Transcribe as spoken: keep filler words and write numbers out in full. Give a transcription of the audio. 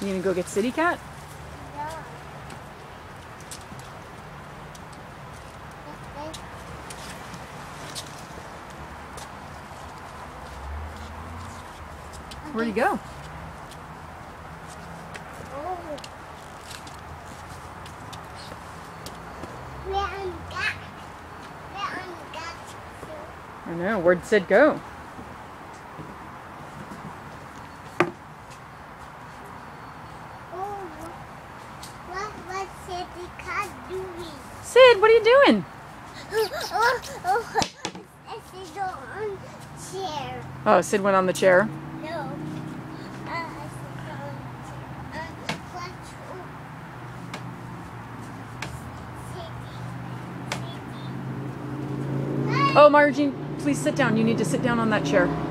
You gonna go get City Cat? Yeah. Where'd he go? Oh. Where I'm got. Where I'm got. I know. Where'd Sid go? Oh, what was City Cat doing? Sid, what are you doing? Oh, oh, I sit on chair. Oh, Sid went on the chair. No. Uh, I sit on chair. Uh, what? City. City. Oh, Margie, please sit down. You need to sit down on that chair.